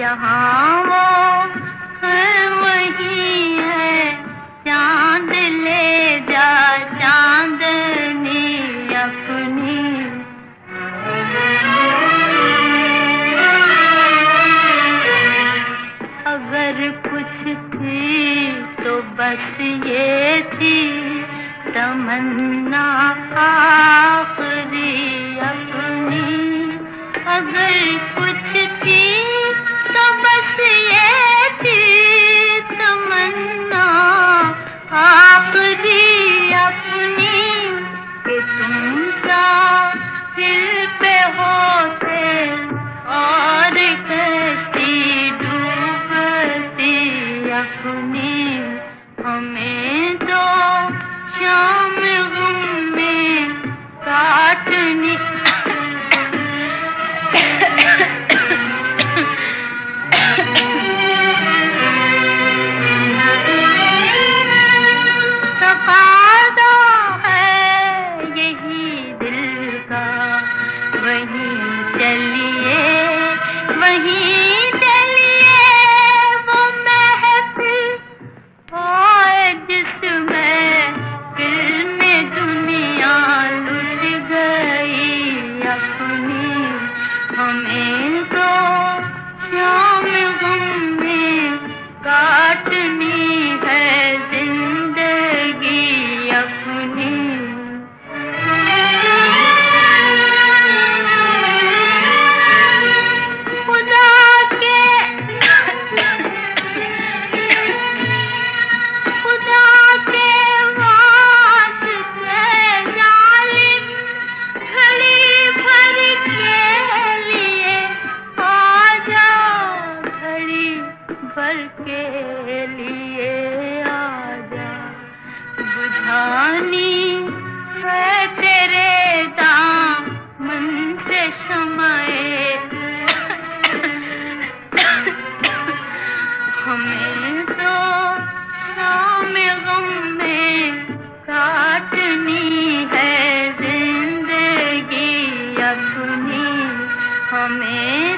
जहाँ वो है वहीं है, चांद ले जा चांदनी अपनी। अगर कुछ थी तो बस ये थी तमन्ना आखिरी अपनी। अगर कुछ थी तो बस ये थी तमन्ना आखिरी अपनी, कि तुम साहिल पे होते और कश्ती डूबती अपनी। हमें तो शाम गम में काटनी तकाज़ा है यही दिल का। वहीं चलिए वहीं चलिए, वो महफिल होए जिसमें दिल में दुनिया लुट गई अपनी। हमें तो शाम गम में काटनी है जिंदगी अपनी। खुदा के वास्ते जालिम घड़ी भर के लिए आ जा, घड़ी भर के लिए आ जा। बुझानी है तेरे दामन से शमाए, हमें तो शाम गम में काटनी है जिंदगी अपनी। हमें